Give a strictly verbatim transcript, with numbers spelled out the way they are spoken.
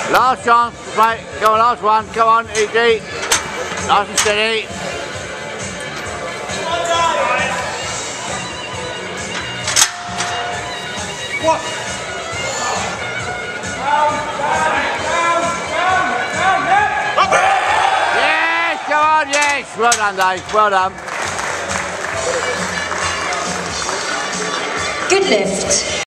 Last chance, mate. Come on, last one. Come on, E G. Nice and steady. What? Yes, come on, yes. Well done, Dave. Well done. Good lift.